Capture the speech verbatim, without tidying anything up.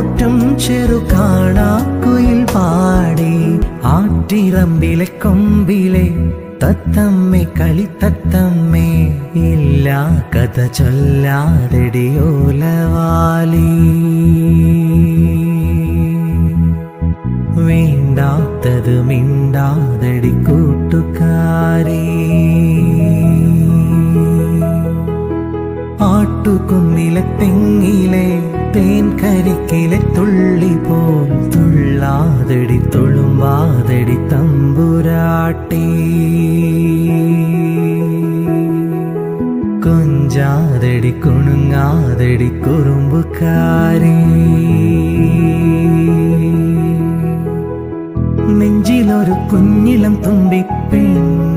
പോറ്റും ചെറുകാണാക്കുയിൽ പാടി ആറ്റിറമ്പിലെ കൊമ്പിലെ തത്തമ്മേ കളിത്തത്തമ്മേ ഇല്ല കഥ ചൊല്ലാതെടിയോലവാലി വേണ്ടാത്തത് മിണ്ടാതെടി കൂട്ടുകാരി ആട്ടുകുന്നിലെ തെങ്ങിലെ തേൻ കരിക്കിലെ തുള്ളി പോൽ തുള്ളാതെടി തുളുമ്പാതെടി തമ്പുരാട്ടി കൊഞ്ചാതെടി കുണുങ്ങാതെടി കുറുമ്പുകാരി നെഞ്ചിലൊരു കുഞ്ഞിളം തുമ്പി പെണ്ണ്